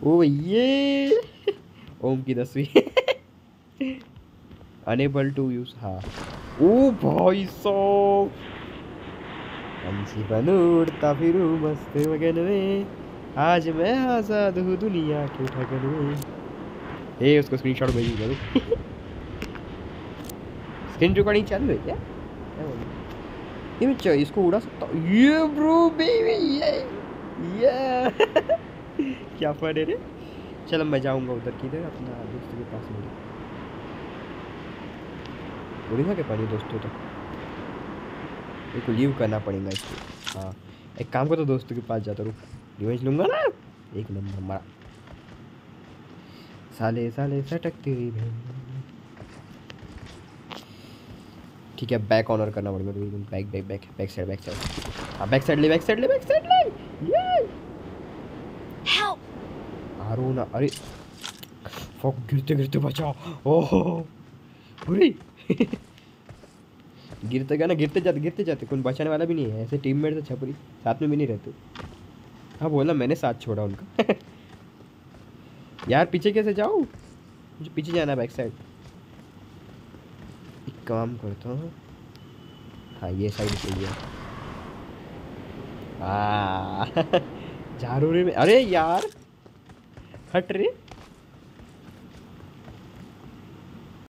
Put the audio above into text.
ओ ये ओम की 10वीं अनेबल टू यूज। हाँ ओ भाई साहब, पंछी बन उड़ता फिरूं मस्त मगन में, आज मैं आजाद हूँ दुनिया के ठगन में। ए उसको स्क्रीनशॉट भेजूंगा रुक। स्क्रीन रिकॉर्डिंग चालू है क्या? क्या बोल रहे? ये मैं इसको उड़ा सकता हूँ, ये ब्रो बेबी ये क्या फन है रे। चल मैं जाऊंगा उधर, किधर अपना दोस्त के पास मेरे, उड़ेगा के पानी दोस्तों तो एक को लीव करना पड़ेगा इसको। हाँ एक काम कर, तो दोस्तों के पास जाता, रुक रिवेंज लूंगा ना। एक नंबर मारा, साले साले सटकती हुई बहन। ठीक है बैक ऑनर करना पड़ेगा, back back back back side back side. हाँ बैक साइड ले बैक साइड ले बैक साइड ले। ये आरो ना, अरे फक, गिरते गिरते बचा। ओहो अरे गिरते गया ना, गिरते जाते कोई बचाने वाला भी नहीं है, ऐसे टीममेट तो छपरी साथ में भी नहीं रहते। हाँ बोला मैंने साथ छोड़ा उनका। यार पीछे कैसे जाऊँ, मुझे पीछे जाना है बैक साइड। एक काम करता हूँ, हाँ ये साइड सही है। हाँ झारूरी में, अरे यार हट रे।